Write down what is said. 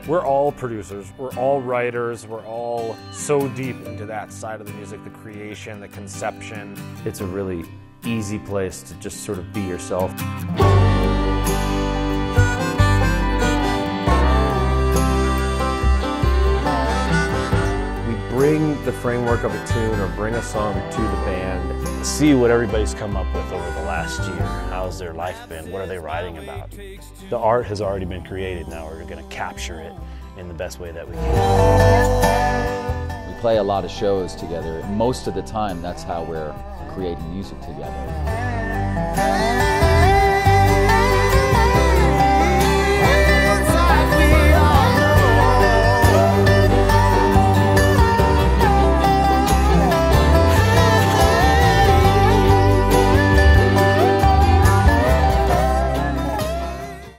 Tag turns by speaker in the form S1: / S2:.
S1: We're all producers, we're all writers, we're all so deep into that side of the music, the creation, the conception.
S2: It's a really easy place to just sort of be yourself. We bring the framework of a tune or bring a song to the band.
S3: See what everybody's come up with over the last year. How's their life been? What are they writing about? The art has already been created. Now we're going to capture it in the best way that we can.
S4: We play a lot of shows together. Most of the time, that's how we're creating music together.